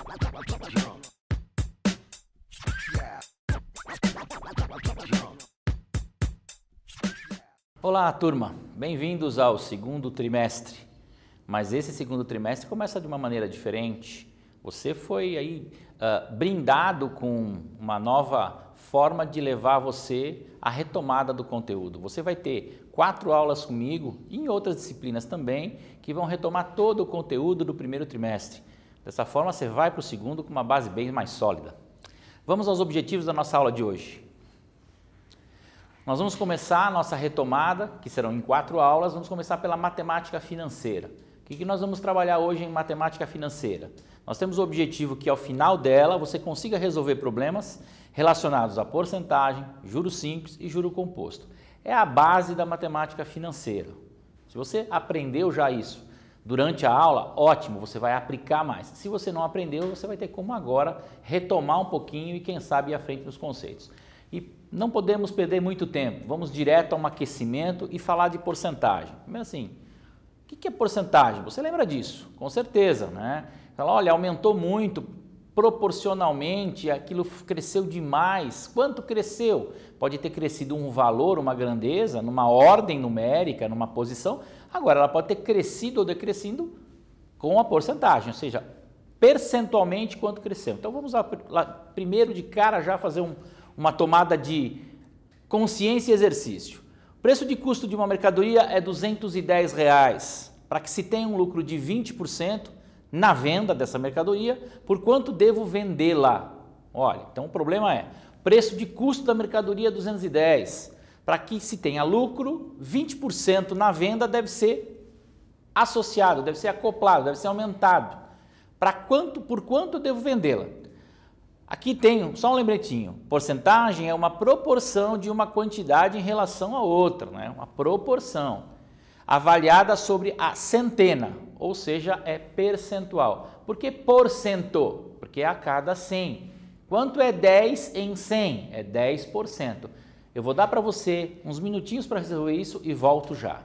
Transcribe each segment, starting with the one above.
Olá, turma. Bem-vindos ao segundo trimestre. Mas esse segundo trimestre começa de uma maneira diferente. Você foi aí brindado com uma nova forma de levar você à retomada do conteúdo. Você vai ter 4 aulas comigo e em outras disciplinas também que vão retomar todo o conteúdo do primeiro trimestre. Dessa forma, você vai para o segundo com uma base bem mais sólida. Vamos aos objetivos da nossa aula de hoje. Nós vamos começar a nossa retomada, que serão em 4 aulas, vamos começar pela matemática financeira. O que nós vamos trabalhar hoje em matemática financeira? Nós temos o objetivo que ao final dela você consiga resolver problemas relacionados a porcentagem, juros simples e juro composto. É a base da matemática financeira. Se você aprendeu já isso durante a aula, ótimo, você vai aplicar mais. Se você não aprendeu, você vai ter como agora retomar um pouquinho e quem sabe ir à frente dos conceitos. E não podemos perder muito tempo, vamos direto a um aquecimento e falar de porcentagem. Primeiro assim, o que é porcentagem? Você lembra disso? Com certeza, né? Fala, olha, aumentou muito, proporcionalmente, aquilo cresceu demais. Quanto cresceu? Pode ter crescido um valor, uma grandeza, numa ordem numérica, numa posição. Agora, ela pode ter crescido ou decrescido com a porcentagem, ou seja, percentualmente quanto cresceu. Então, vamos lá, primeiro de cara já fazer uma tomada de consciência e exercício. O preço de custo de uma mercadoria é R$ 210. Para que se tenha um lucro de 20% na venda dessa mercadoria, por quanto devo vendê-la? Olha, então o problema é, preço de custo da mercadoria é 210. Para que se tenha lucro, 20% na venda deve ser associado, deve ser acoplado, deve ser aumentado. Por quanto eu devo vendê-la? Aqui tem só um lembretinho, porcentagem é uma proporção de uma quantidade em relação a outra, né? Uma proporção, avaliada sobre a centena, ou seja, é percentual. Por que porcento? Porque é a cada 100. Quanto é 10 em 100? É 10%. Eu vou dar para você uns minutinhos para resolver isso e volto já.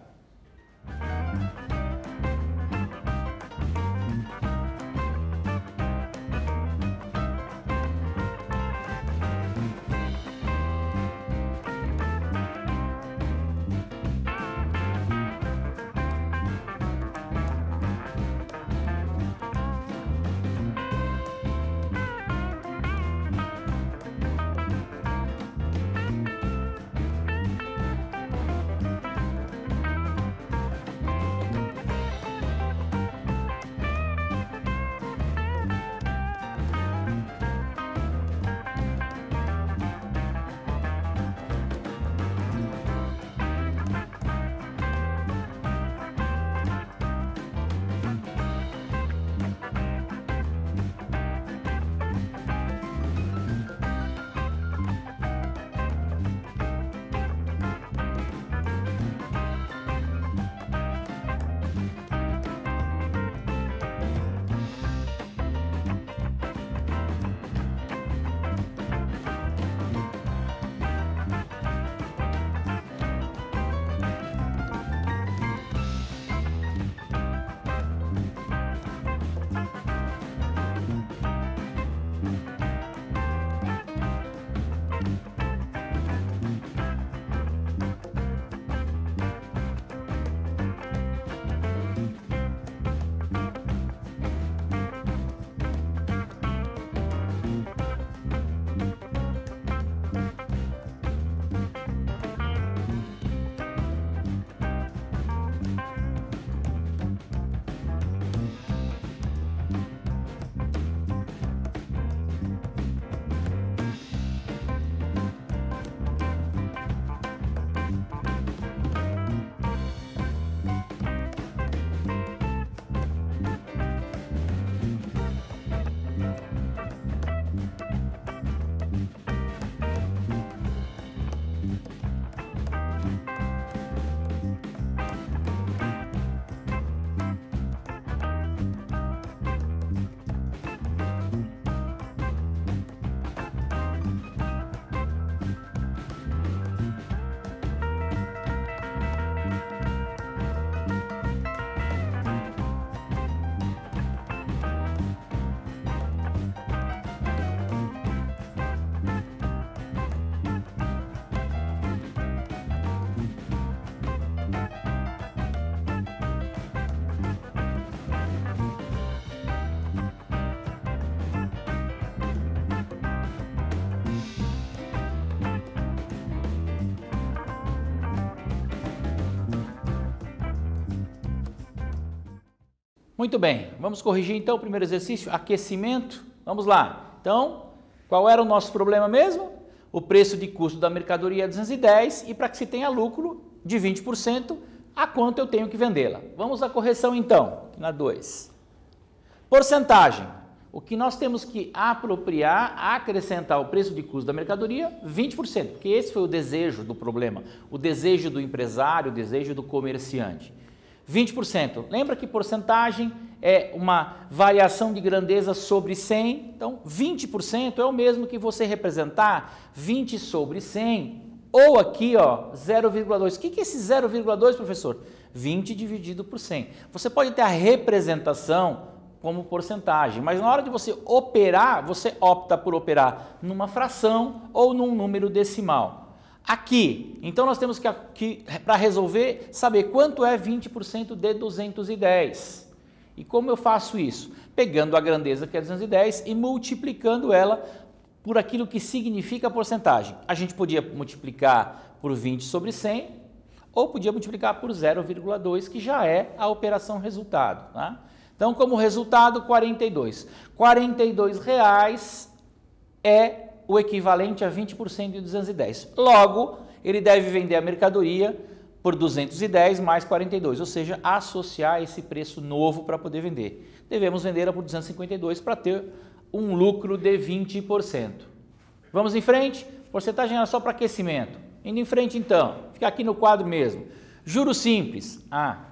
Muito bem, vamos corrigir então o primeiro exercício, aquecimento. Vamos lá. Então, qual era o nosso problema mesmo? O preço de custo da mercadoria é 210 e para que se tenha lucro de 20%, a quanto eu tenho que vendê-la? Vamos à correção então, na 2. Porcentagem. O que nós temos que apropriar, acrescentar o preço de custo da mercadoria, 20%, porque esse foi o desejo do problema, o desejo do empresário, o desejo do comerciante. 20%. Lembra que porcentagem é uma variação de grandeza sobre 100, então 20% é o mesmo que você representar 20 sobre 100, ou aqui, ó, 0,2. O que é esse 0,2, professor? 20 dividido por 100. Você pode ter a representação como porcentagem, mas na hora de você operar, você opta por operar numa fração ou num número decimal. Aqui, então nós temos que para resolver, saber quanto é 20% de 210. E como eu faço isso? Pegando a grandeza que é 210 e multiplicando ela por aquilo que significa a porcentagem. A gente podia multiplicar por 20 sobre 100 ou podia multiplicar por 0,2, que já é a operação resultado, tá? Então, como resultado, 42. R$42 é o equivalente a 20% de 210. Logo, ele deve vender a mercadoria por 210 mais 42, ou seja, associar esse preço novo para poder vender. Devemos vendê-la por 252 para ter um lucro de 20%. Vamos em frente? Porcentagem era só para aquecimento. Indo em frente então, fica aqui no quadro mesmo. Juros simples.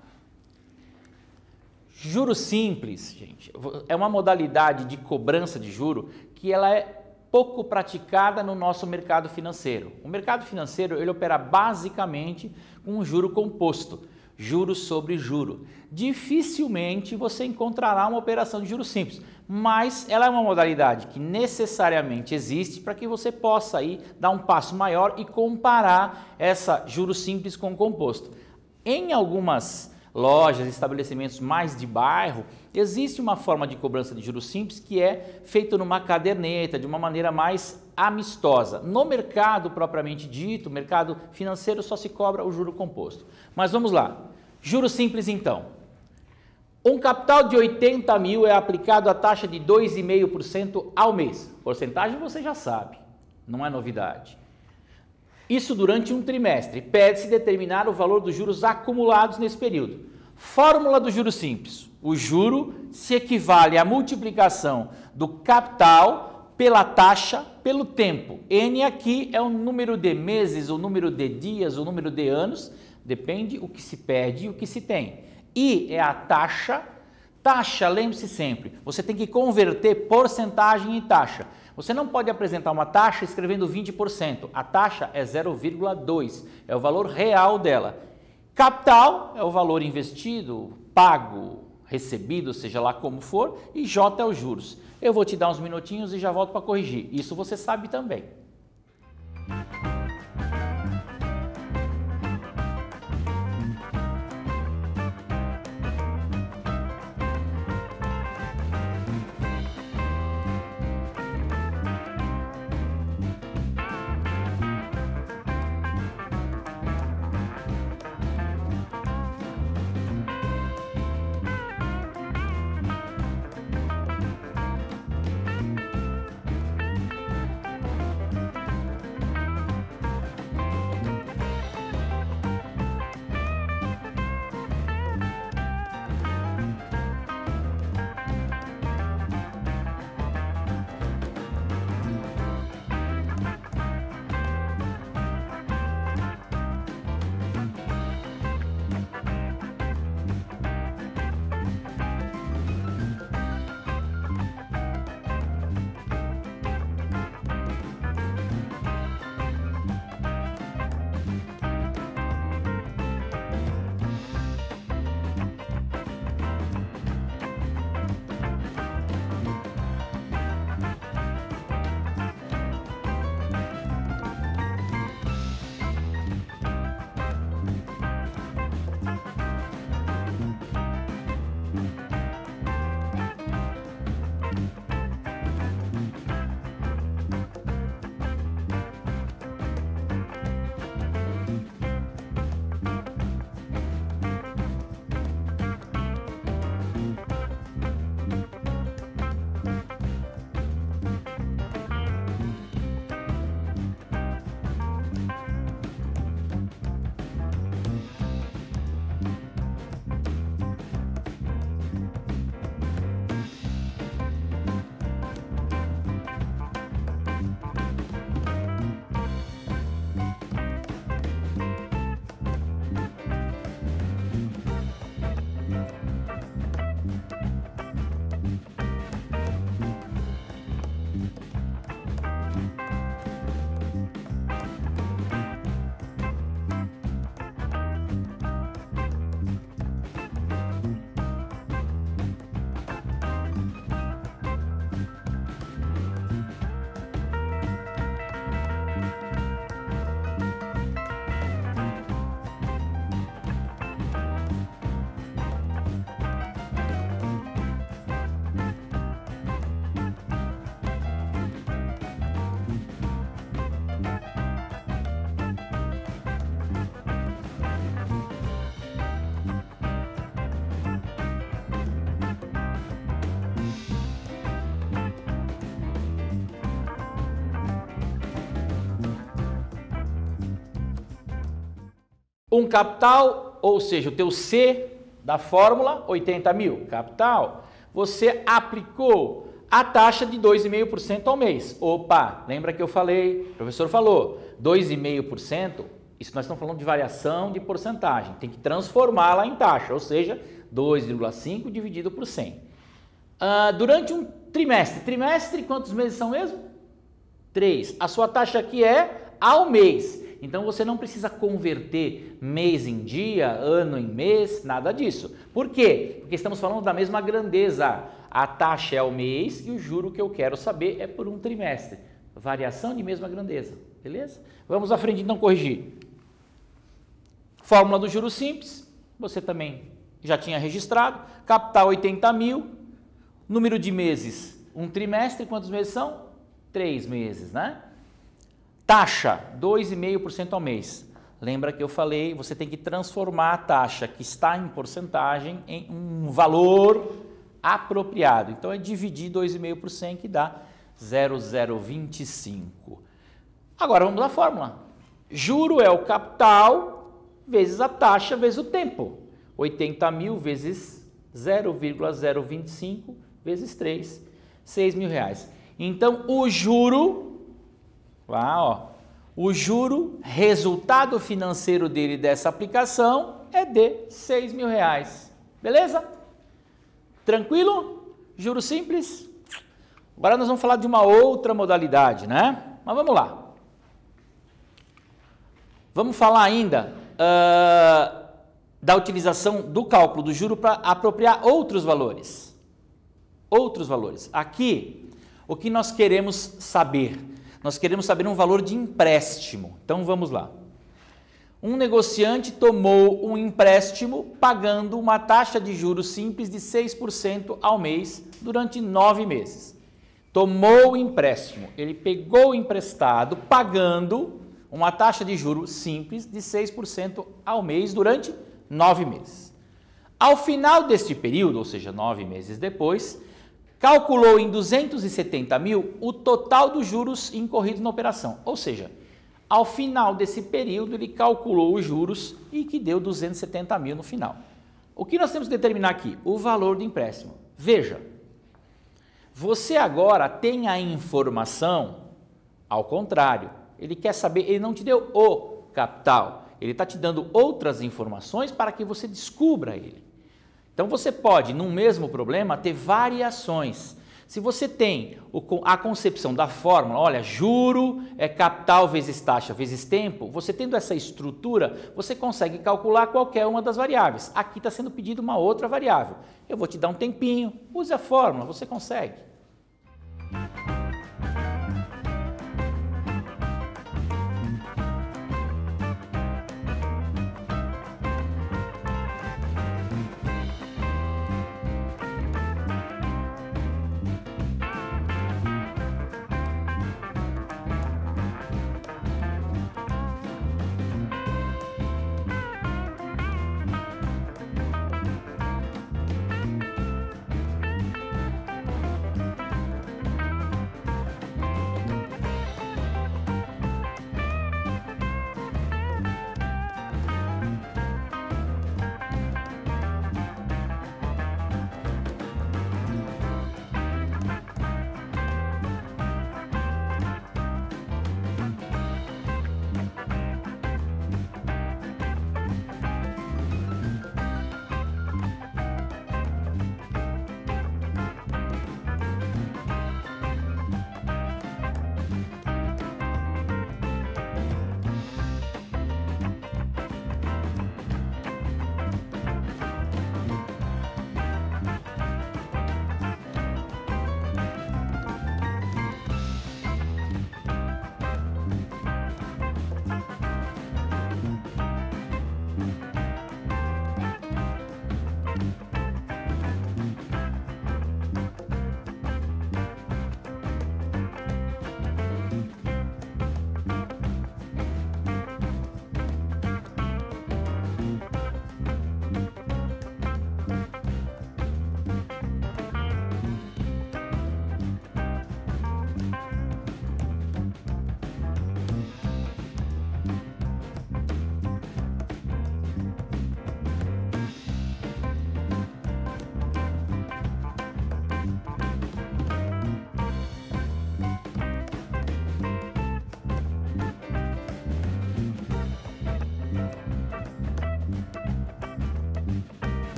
Juros simples, gente, é uma modalidade de cobrança de juro que ela é pouco praticada no nosso mercado financeiro. O mercado financeiro, ele opera basicamente com um juro composto, juros sobre juro. Dificilmente você encontrará uma operação de juros simples, mas ela é uma modalidade que necessariamente existe para que você possa aí dar um passo maior e comparar essa juros simples com composto. Em algumas lojas, estabelecimentos mais de bairro, existe uma forma de cobrança de juros simples que é feita numa caderneta, de uma maneira mais amistosa. No mercado propriamente dito, mercado financeiro, só se cobra o juro composto. Mas vamos lá. Juros simples então. Um capital de 80 mil é aplicado a taxa de 2,5% ao mês. Porcentagem você já sabe, não é novidade. Isso durante um trimestre. Pede-se determinar o valor dos juros acumulados nesse período. Fórmula do juro simples. O juro se equivale à multiplicação do capital pela taxa pelo tempo. N aqui é o número de meses, o número de dias, o número de anos. Depende o que se pede e o que se tem. I é a taxa. Taxa, lembre-se sempre, você tem que converter porcentagem em taxa. Você não pode apresentar uma taxa escrevendo 20%. A taxa é 0,2, é o valor real dela. Capital é o valor investido, pago, recebido, seja lá como for, e J é os juros. Eu vou te dar uns minutinhos e já volto para corrigir. Isso você sabe também. Um capital, ou seja, o teu C da fórmula, 80 mil. Capital, você aplicou a taxa de 2,5% ao mês. Opa, lembra que eu falei, o professor falou, 2,5%, isso nós estamos falando de variação de porcentagem, tem que transformá-la em taxa, ou seja, 2,5 dividido por 100. Durante um trimestre, quantos meses são mesmo? 3. A sua taxa aqui é ao mês. Então você não precisa converter mês em dia, ano em mês, nada disso. Por quê? Porque estamos falando da mesma grandeza. A taxa é ao mês e o juro que eu quero saber é por um trimestre. Variação de mesma grandeza, beleza? Vamos à frente então corrigir. Fórmula do juro simples, você também já tinha registrado. Capital 80 mil, número de meses, um trimestre, quantos meses são? 3 meses, né? Taxa, 2,5% ao mês. Lembra que eu falei, você tem que transformar a taxa que está em porcentagem em um valor apropriado. Então, é dividir 2,5 por 100 que dá 0,025. Agora, vamos à fórmula. Juro é o capital vezes a taxa vezes o tempo. 80 mil vezes 0,025 vezes 3, 6 mil reais. Então, o juro... Lá, ó, o juro, resultado financeiro dele dessa aplicação é de 6 mil reais. Beleza? Tranquilo? Juro simples? Agora nós vamos falar de uma outra modalidade, né? Mas vamos lá. Vamos falar ainda da utilização do cálculo do juro para apropriar outros valores. Outros valores. Aqui, o que nós queremos saber? Nós queremos saber um valor de empréstimo. Então, vamos lá. Um negociante tomou um empréstimo pagando uma taxa de juros simples de 6% ao mês durante 9 meses. Tomou o empréstimo, ele pegou o emprestado pagando uma taxa de juros simples de 6% ao mês durante 9 meses. Ao final deste período, ou seja, 9 meses depois, calculou em 270 mil o total dos juros incorridos na operação. Ou seja, ao final desse período, ele calculou os juros e que deu 270 mil no final. O que nós temos que determinar aqui? O valor do empréstimo. Veja, você agora tem a informação ao contrário. Ele quer saber, ele não te deu o capital, ele está te dando outras informações para que você descubra ele. Então, você pode, num mesmo problema, ter variações. Se você tem a concepção da fórmula, olha, juro é capital vezes taxa vezes tempo, você tendo essa estrutura, você consegue calcular qualquer uma das variáveis. Aqui está sendo pedido uma outra variável. Eu vou te dar um tempinho, use a fórmula, você consegue.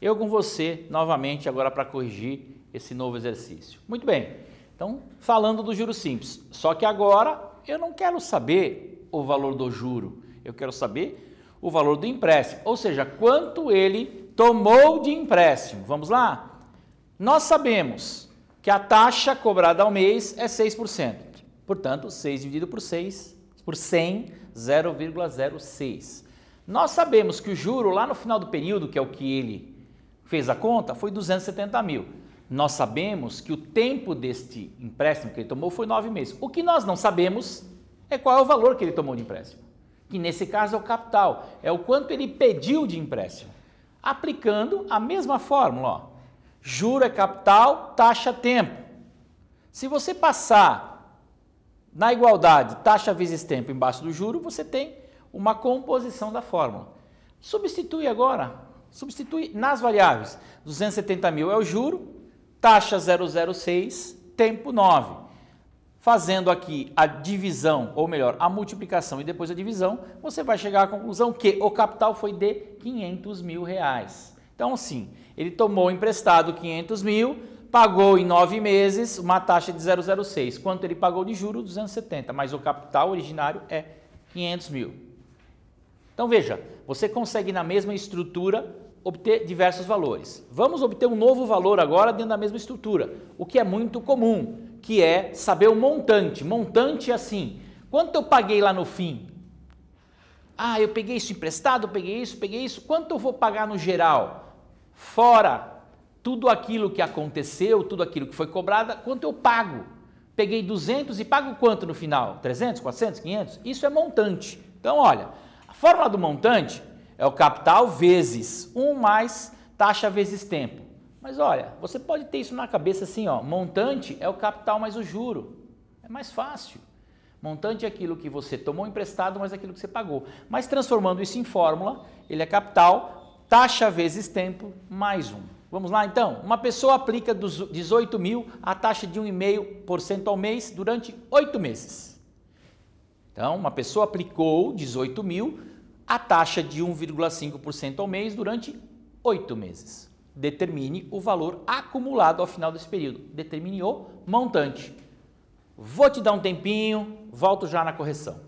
Eu com você novamente agora para corrigir esse novo exercício. Muito bem, então falando do juro simples, só que agora eu não quero saber o valor do juro, eu quero saber o valor do empréstimo, ou seja, quanto ele tomou de empréstimo. Vamos lá? Nós sabemos que a taxa cobrada ao mês é 6%, portanto 6 dividido por 6, por 100, 0,06. Nós sabemos que o juro lá no final do período, que é o que ele fez a conta, foi 270 mil. Nós sabemos que o tempo deste empréstimo que ele tomou foi 9 meses. O que nós não sabemos é qual é o valor que ele tomou de empréstimo, que nesse caso é o capital, é o quanto ele pediu de empréstimo. Aplicando a mesma fórmula, ó. Juro é capital, taxa tempo. Se você passar na igualdade taxa vezes tempo embaixo do juro, você tem uma composição da fórmula. Substitui agora, substitui nas variáveis. 270 mil é o juro, taxa 0,06, tempo 9. Fazendo aqui a divisão, ou melhor, a multiplicação e depois a divisão, você vai chegar à conclusão que o capital foi de 500 mil reais. Então, assim, ele tomou emprestado 500 mil, pagou em 9 meses uma taxa de 0,06. Quanto ele pagou de juros? 270, mas o capital originário é 500 mil. Então, veja, você consegue na mesma estrutura obter diversos valores. Vamos obter um novo valor agora dentro da mesma estrutura, o que é muito comum, que é saber o montante. Montante é assim, quanto eu paguei lá no fim? Ah, eu peguei isso emprestado, peguei isso, quanto eu vou pagar no geral? Fora tudo aquilo que aconteceu, tudo aquilo que foi cobrado, quanto eu pago? Peguei 200 e pago quanto no final? 300, 400, 500? Isso é montante. Então, olha, a fórmula do montante é o capital vezes 1 mais taxa vezes tempo. Mas olha, você pode ter isso na cabeça assim, ó, montante é o capital mais o juro. É mais fácil. Montante é aquilo que você tomou emprestado mais aquilo que você pagou. Mas transformando isso em fórmula, ele é capital, taxa vezes tempo mais 1. Vamos lá então? Uma pessoa aplica dos 18 mil a taxa de 1,5% ao mês durante 8 meses. Então, uma pessoa aplicou 18 mil a taxa de 1,5% ao mês durante 8 meses. Determine o valor acumulado ao final desse período. Determine o montante. Vou te dar um tempinho, volto já na correção.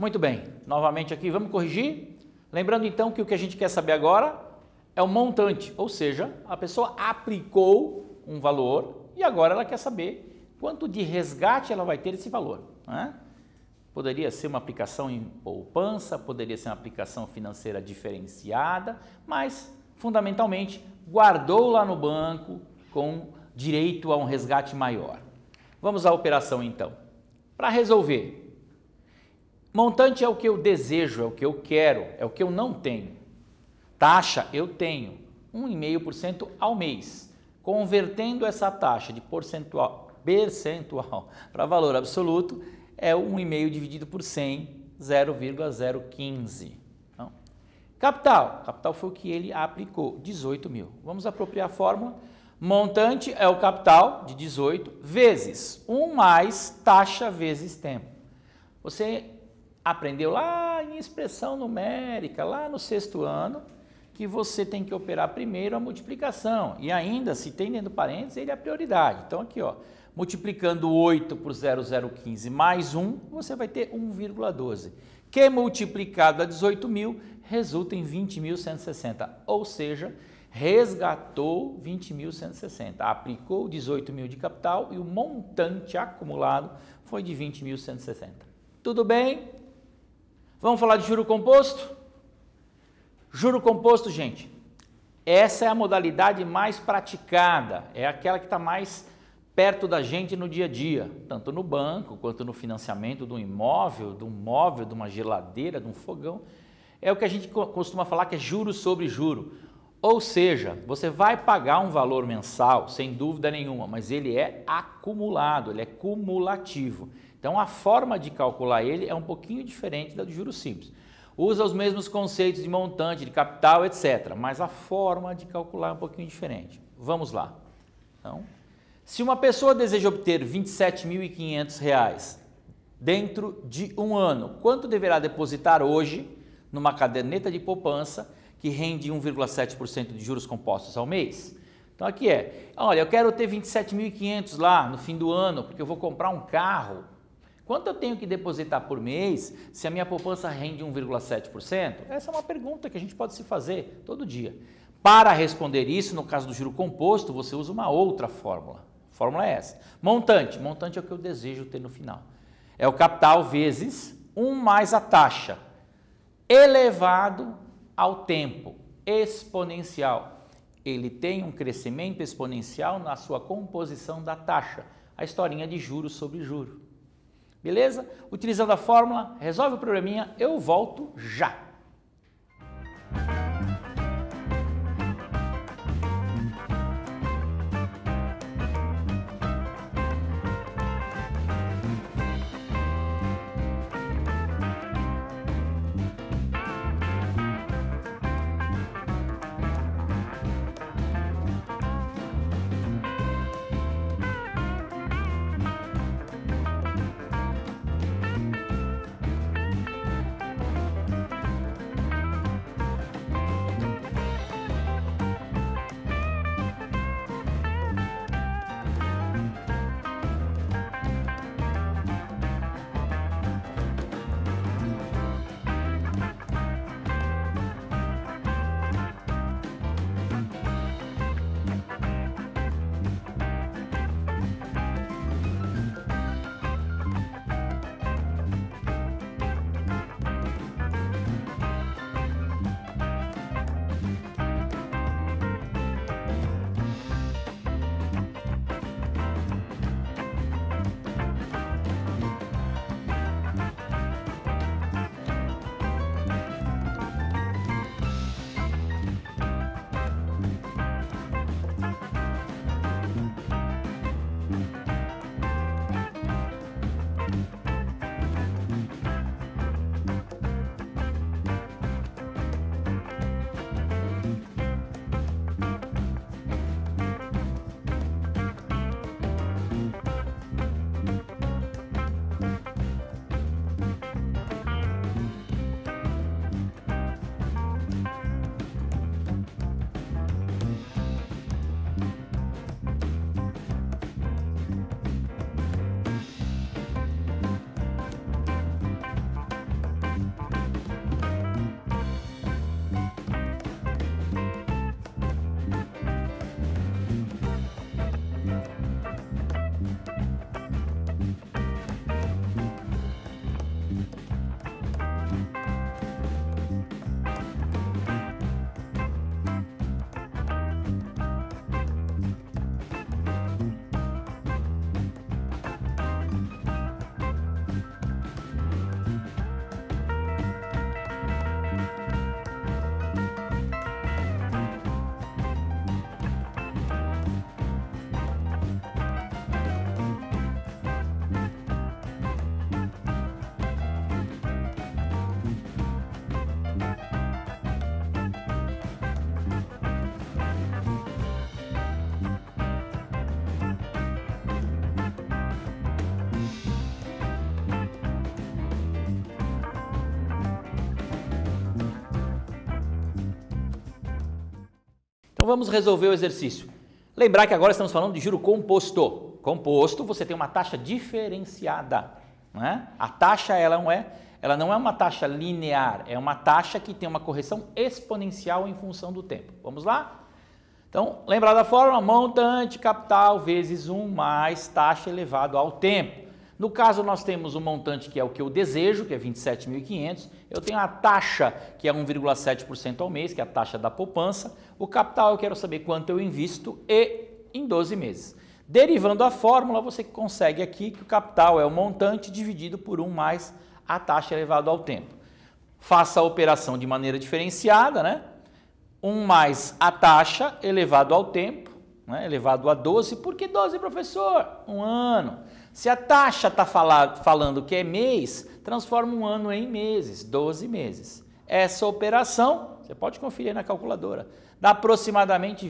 Muito bem, novamente aqui, vamos corrigir? Lembrando então que o que a gente quer saber agora é o montante, ou seja, a pessoa aplicou um valor e agora ela quer saber quanto de resgate ela vai ter esse valor, né? Poderia ser uma aplicação em poupança, poderia ser uma aplicação financeira diferenciada, mas fundamentalmente guardou lá no banco com direito a um resgate maior. Vamos à operação então. Para resolver, montante é o que eu desejo, é o que eu quero, é o que eu não tenho. Taxa eu tenho, 1,5% ao mês. Convertendo essa taxa de percentual para valor absoluto, é 1,5 dividido por 100, 0,015. Então, capital foi o que ele aplicou, 18 mil. Vamos apropriar a fórmula. Montante é o capital de 18 vezes 1 mais taxa vezes tempo. Você aprendeu lá em expressão numérica, lá no 6º ano, que você tem que operar primeiro a multiplicação. E ainda, se tem dentro do parênteses, ele é a prioridade. Então aqui, ó, multiplicando 8 por 0,015 mais 1, você vai ter 1,12, que multiplicado a 18 mil resulta em 20.160, ou seja, resgatou 20.160, aplicou 18 mil de capital e o montante acumulado foi de 20.160. Tudo bem? Vamos falar de juro composto? Juro composto, gente, essa é a modalidade mais praticada, é aquela que está mais perto da gente no dia a dia, tanto no banco quanto no financiamento de um imóvel, de um móvel, de uma geladeira, de um fogão. É o que a gente costuma falar que é juros sobre juro. Ou seja, você vai pagar um valor mensal, sem dúvida nenhuma, mas ele é acumulado, ele é cumulativo. Então a forma de calcular ele é um pouquinho diferente da do juros simples. Usa os mesmos conceitos de montante, de capital, etc. Mas a forma de calcular é um pouquinho diferente. Vamos lá. Então, se uma pessoa deseja obter R$ 27.500 dentro de um ano, quanto deverá depositar hoje numa caderneta de poupança que rende 1,7% de juros compostos ao mês? Então aqui olha, eu quero ter 27.500 lá no fim do ano, porque eu vou comprar um carro. Quanto eu tenho que depositar por mês se a minha poupança rende 1,7%? Essa é uma pergunta que a gente pode se fazer todo dia. Para responder isso, no caso do juro composto, você usa uma outra fórmula. A fórmula é essa. Montante é o que eu desejo ter no final. É o capital vezes 1 mais a taxa, elevado ao tempo, exponencial. Ele tem um crescimento exponencial na sua composição da taxa. A historinha de juros sobre juro. Beleza? Utilizando a fórmula, resolve o probleminha, eu volto já. Então vamos resolver o exercício. Lembrar que agora estamos falando de juro composto. Composto, você tem uma taxa diferenciada, né? A taxa ela não é uma taxa linear, é uma taxa que tem uma correção exponencial em função do tempo. Vamos lá? Então, lembrar da fórmula, montante capital vezes 1 mais taxa elevado ao tempo. No caso, nós temos um montante que é o que eu desejo, que é 27.500. Eu tenho a taxa, que é 1,7% ao mês, que é a taxa da poupança. O capital, eu quero saber quanto eu invisto e em 12 meses. Derivando a fórmula, você consegue aqui que o capital é o montante dividido por 1 mais a taxa elevado ao tempo. Faça a operação de maneira diferenciada, né? 1 mais a taxa elevado ao tempo, né? Elevado a 12. Por que 12, professor? 1 ano. Se a taxa está falando que é mês, transforma 1 ano em meses, 12 meses. Essa operação, você pode conferir na calculadora, dá aproximadamente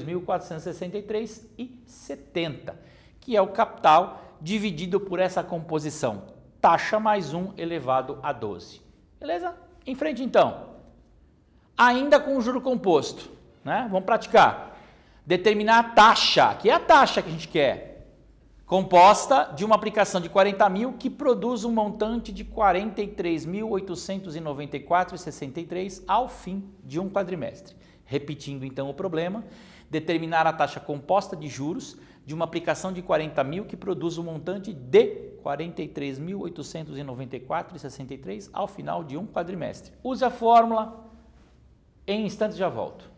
22.463,70, que é o capital dividido por essa composição, taxa mais 1 elevado a 12. Beleza? Em frente então. Ainda com o juro composto, né? Vamos praticar. Determinar a taxa, que é a taxa que a gente quer, composta de uma aplicação de 40 mil que produz um montante de 43.894,63 ao fim de um quadrimestre. Repetindo então o problema, determinar a taxa composta de juros de uma aplicação de 40 mil que produz um montante de 43.894,63 ao final de um quadrimestre. Use a fórmula, em instantes já volto.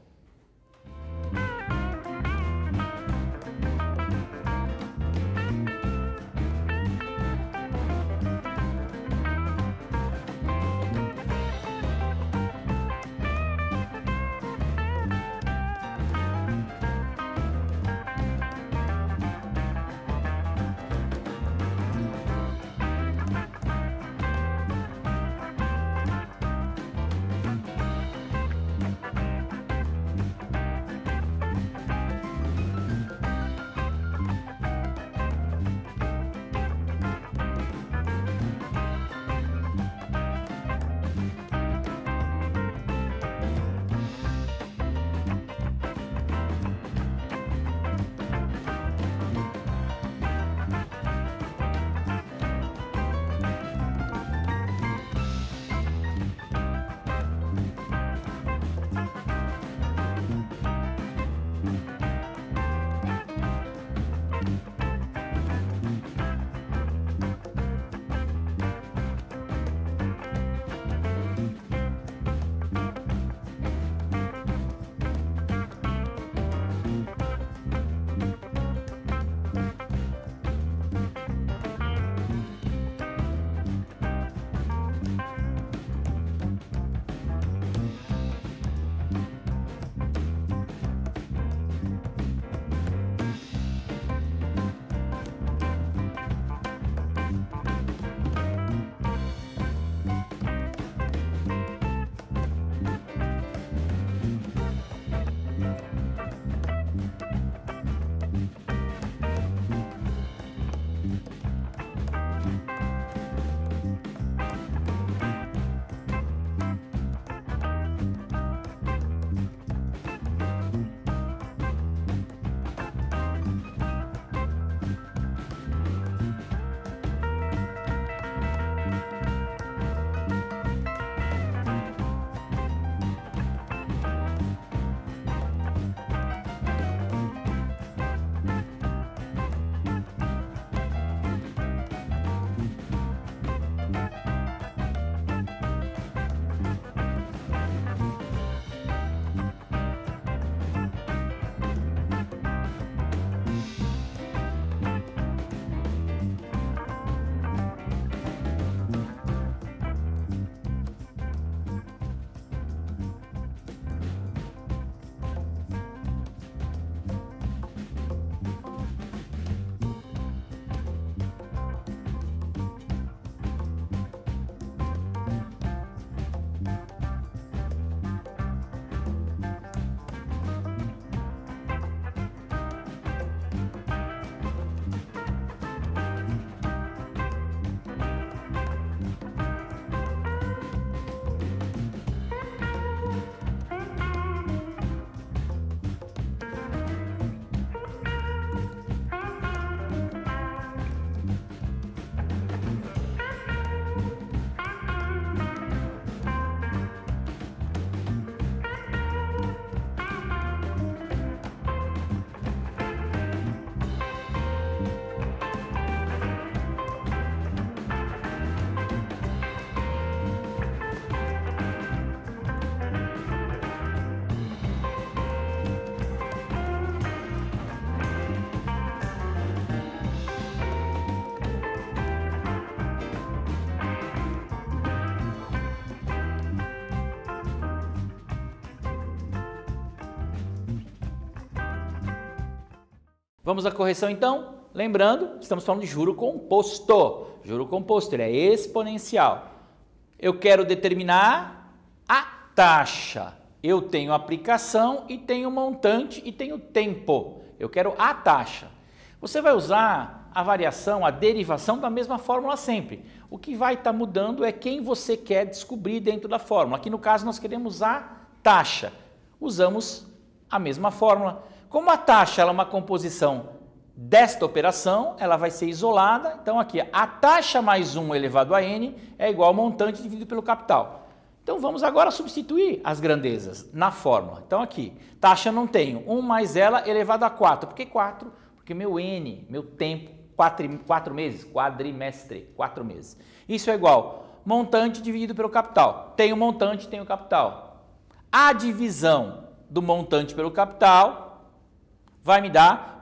Vamos à correção então? Lembrando, estamos falando de juro composto. Juro composto, ele é exponencial. Eu quero determinar a taxa. Eu tenho aplicação e tenho montante e tenho tempo. Eu quero a taxa. Você vai usar a variação, a derivação da mesma fórmula sempre. O que vai estar mudando é quem você quer descobrir dentro da fórmula. Aqui no caso nós queremos a taxa. Usamos a mesma fórmula. Como a taxa ela é uma composição desta operação, ela vai ser isolada. Então aqui a taxa mais 1 elevado a n é igual ao montante dividido pelo capital. Então vamos agora substituir as grandezas na fórmula. Então aqui, taxa não tenho, 1 mais ela elevado a 4. Por que 4? Porque meu n, meu tempo, 4 meses, quadrimestre, 4 meses. Isso é igual montante dividido pelo capital. Tenho montante, tenho capital. A divisão do montante pelo capital vai me dar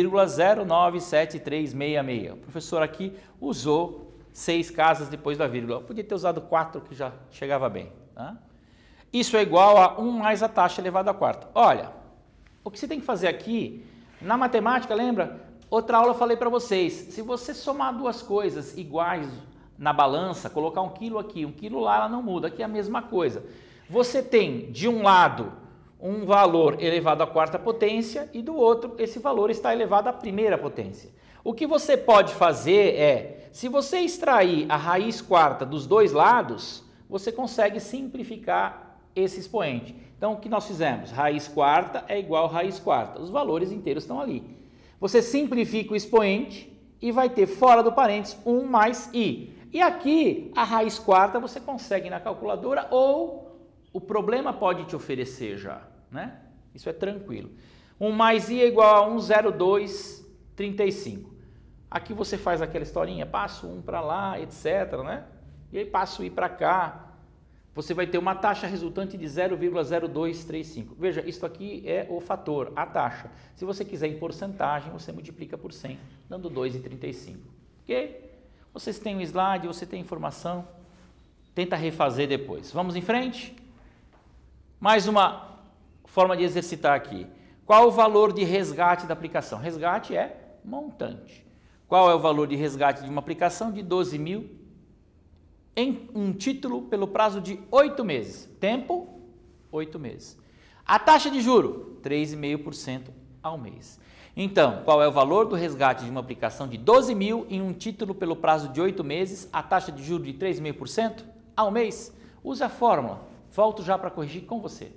1,097366. O professor aqui usou 6 casas depois da vírgula. Eu podia ter usado 4 que já chegava bem. Tá? Isso é igual a 1 mais a taxa elevada a 4. Olha, o que você tem que fazer aqui, na matemática, lembra? Outra aula eu falei para vocês, se você somar duas coisas iguais na balança, colocar 1 quilo aqui, 1 quilo lá, ela não muda. Aqui é a mesma coisa. Você tem, de um lado, um valor elevado à quarta potência e do outro, esse valor está elevado à primeira potência. O que você pode fazer é, se você extrair a raiz quarta dos dois lados, você consegue simplificar esse expoente. Então, o que nós fizemos? Raiz quarta é igual a raiz quarta. Os valores inteiros estão ali. Você simplifica o expoente e vai ter fora do parênteses 1 mais i. E aqui, a raiz quarta você consegue na calculadora ou o problema pode te oferecer já, né? Isso é tranquilo. 1 mais i é igual a 1,0235. Aqui você faz aquela historinha, passo 1 para lá, etc, né? E aí passo i para cá. Você vai ter uma taxa resultante de 0,0235. Veja, isso aqui é o fator, a taxa. Se você quiser em porcentagem, você multiplica por 100, dando 2,35. Ok? Vocês têm um slide, você tem informação. Tenta refazer depois. Vamos em frente? Mais uma forma de exercitar aqui. Qual o valor de resgate da aplicação? Resgate é montante. Qual é o valor de resgate de uma aplicação? De 12 mil em um título pelo prazo de 8 meses. Tempo, 8 meses. A taxa de juro, 3,5% ao mês. Então, qual é o valor do resgate de uma aplicação de 12 mil em um título pelo prazo de 8 meses? A taxa de juro de 3,5% ao mês? Use a fórmula. Volto já para corrigir com você.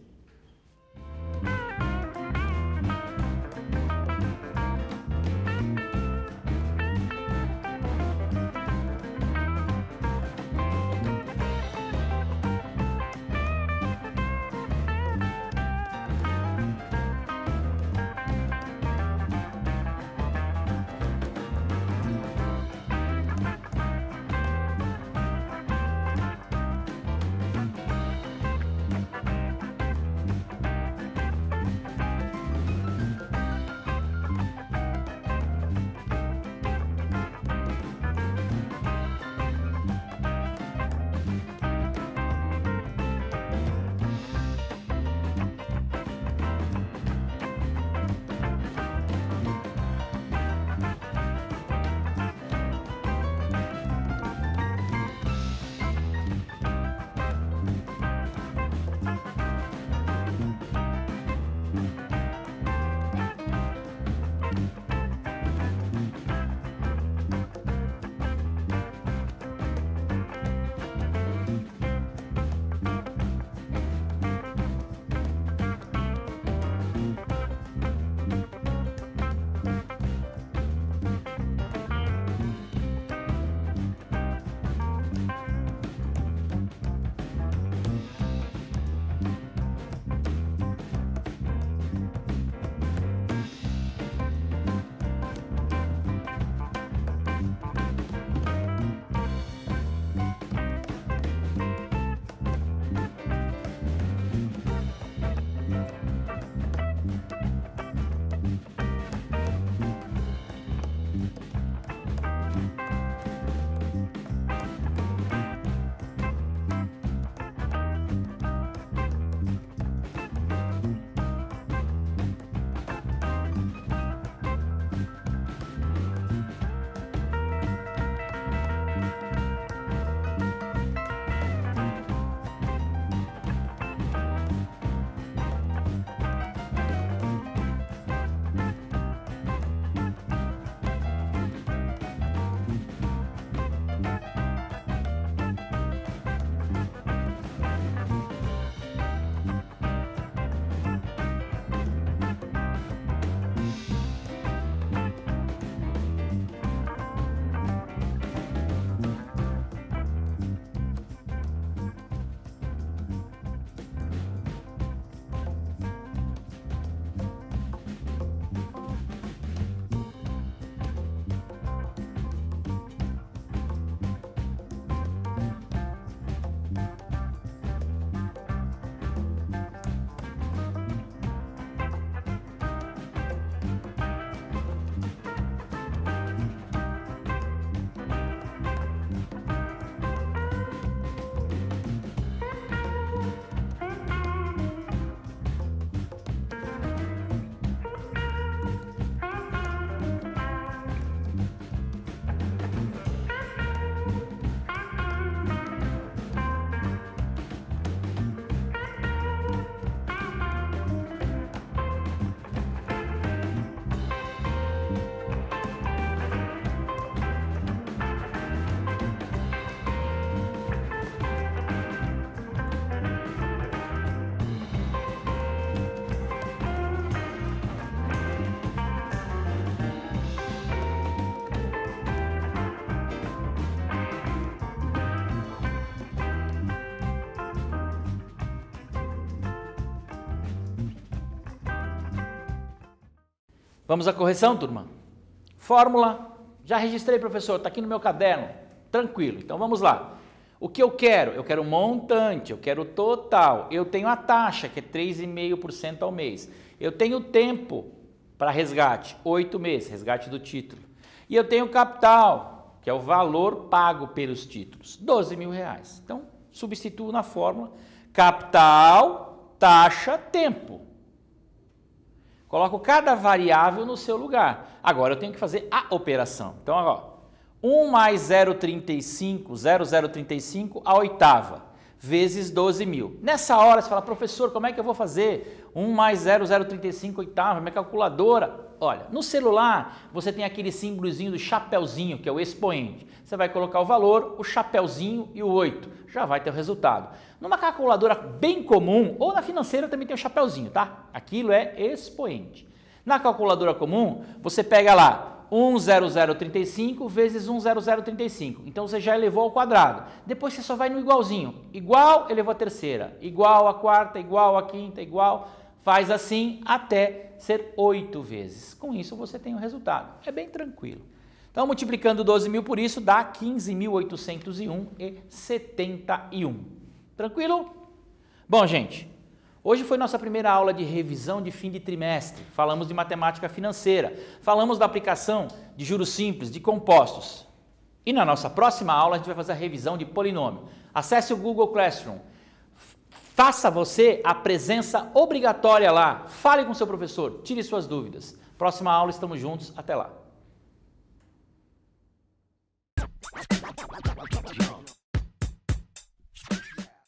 Vamos à correção, turma? Fórmula, já registrei, professor, está aqui no meu caderno, tranquilo. Então vamos lá. O que eu quero? Eu quero o montante, eu quero o total, eu tenho a taxa, que é 3,5% ao mês. Eu tenho o tempo para resgate, 8 meses, resgate do título. E eu tenho o capital, que é o valor pago pelos títulos, R$12.000. Então, substituo na fórmula capital, taxa, tempo. Coloco cada variável no seu lugar. Agora eu tenho que fazer a operação. Então, agora, 1 mais 0,35 a oitava, vezes 12.000. Nessa hora você fala, professor, como é que eu vou fazer 1 mais 0,035 oitava, minha calculadora? Olha, no celular você tem aquele símbolozinho do chapeuzinho, que é o expoente. Você vai colocar o valor, o chapeuzinho e o 8. Já vai ter o resultado. Numa calculadora bem comum, ou na financeira também tem o chapeuzinho, tá? Aquilo é expoente. Na calculadora comum, você pega lá 1,0035 vezes 1,0035. Então você já elevou ao quadrado. Depois você só vai no igualzinho. Igual, elevou a terceira. Igual a quarta, igual a quinta, igual. Faz assim até ser 8 vezes. Com isso você tem o resultado. É bem tranquilo. Então, multiplicando 12.000 por isso, dá 15.801,71. Tranquilo? Bom, gente, hoje foi nossa primeira aula de revisão de fim de trimestre. Falamos de matemática financeira, falamos da aplicação de juros simples, de compostos. E na nossa próxima aula a gente vai fazer a revisão de polinômio. Acesse o Google Classroom. Faça você a presença obrigatória lá. Fale com seu professor, tire suas dúvidas. Próxima aula, estamos juntos. Até lá.